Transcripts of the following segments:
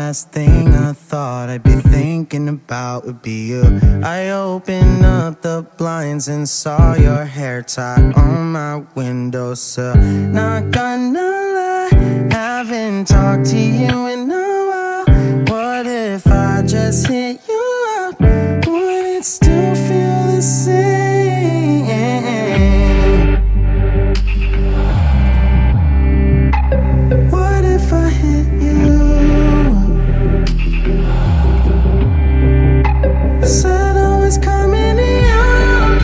last thing I thought I'd be thinking about would be you. I opened up the blinds and saw your hair tie on my windowsill. Not gonna lie, haven't talked to you in a while. What if I just hit you up? Would it still feel the same? What if I hit you? Said I was coming to your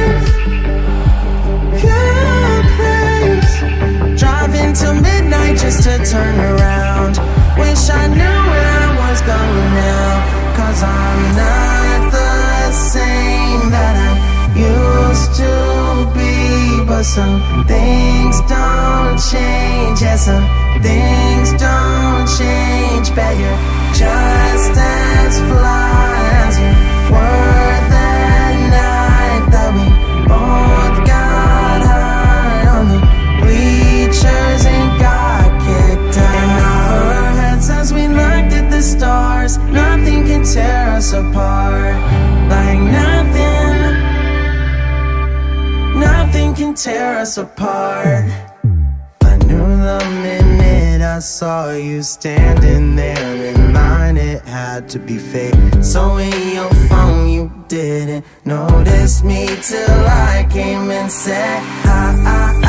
place, driving till midnight just to turn around. Wish I knew where I was going now, 'cause I'm not the same that I used to be. But some things don't change, yeah, some things don't change. Bet you're just as fly as you were that night that we both got high on the bleachers and got kicked out. In our heads as we looked at the stars, nothing can tear us apart. Like nothing can tear us apart. I knew the minute I saw you standing there in line, it had to be fake. So in your phone you didn't notice me till I came and said hi.